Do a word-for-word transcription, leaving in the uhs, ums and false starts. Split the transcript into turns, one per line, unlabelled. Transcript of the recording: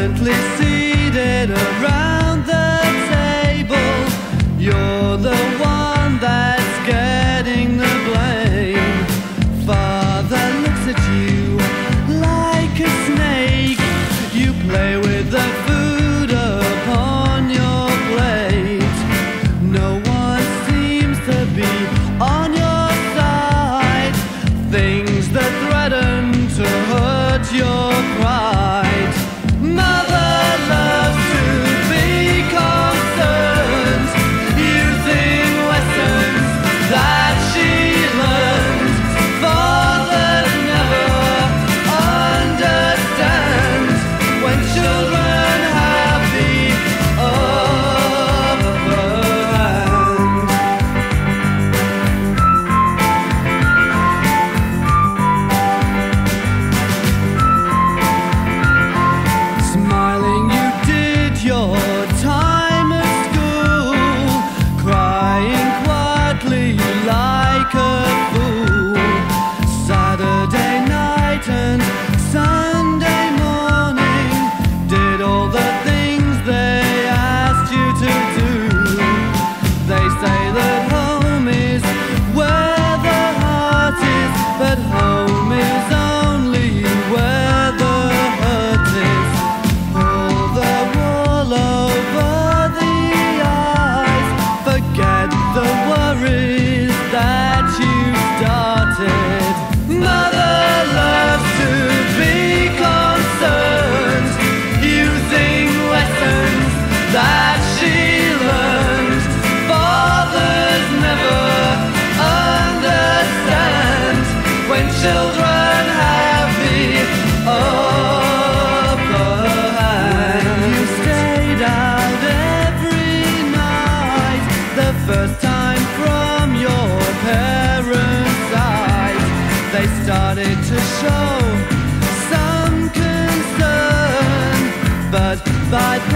silently seated around the table. You're the one that's getting the blame. Father looks at you like a snake. You play with the food upon your plate. No one seems to be on your side. Things that threaten to hurt your pride. Mother loves to be concerned, using lessons that she learned. Fathers never understand when children have the upper hand. Smiling, you did your time at school, crying quietly like a fool. Saturday night and Sunday morning, did all the things they asked you to do. They say that home is where the heart is, but home is only where the hurt is. Pull the wool over the eyes, forget the worries that you started. Mother loves to be concerned, using lessons that she learned. Fathers never understand when children have the upper hand. You stayed out every night, the first time from your parents' side. They started to show some concern, but by